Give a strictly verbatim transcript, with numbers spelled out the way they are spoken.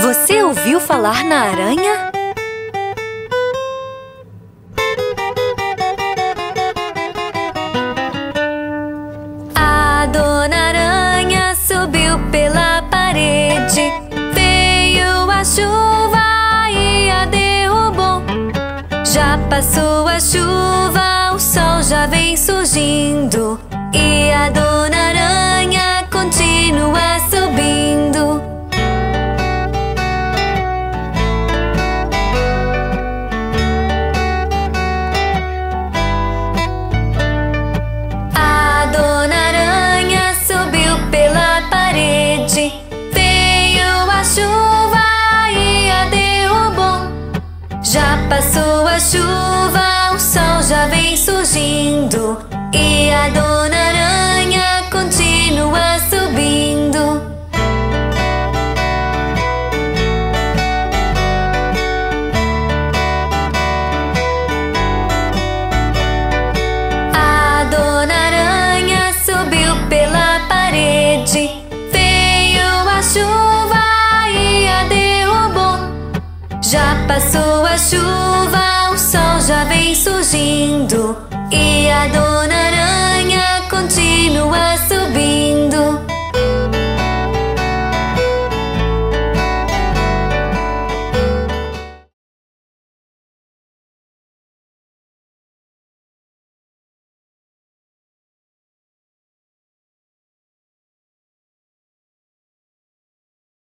Você ouviu falar na aranha? A Dona Aranha subiu pela parede. Veio a chuva e a derrubou. Já passou a chuva, o sol já vem surgindo. E a Dona Aranha continua subindo. A Dona Aranha subiu pela parede. Veio a chuva e a derrubou. Já passou a chuva, o sol já vem surgindo. E a Dona Aranha continua subindo. A Dona Aranha subiu pela parede. Veio a chuva e a derrubou. Já passou a chuva, o sol já vem surgindo. E a Dona Aranha continua subindo.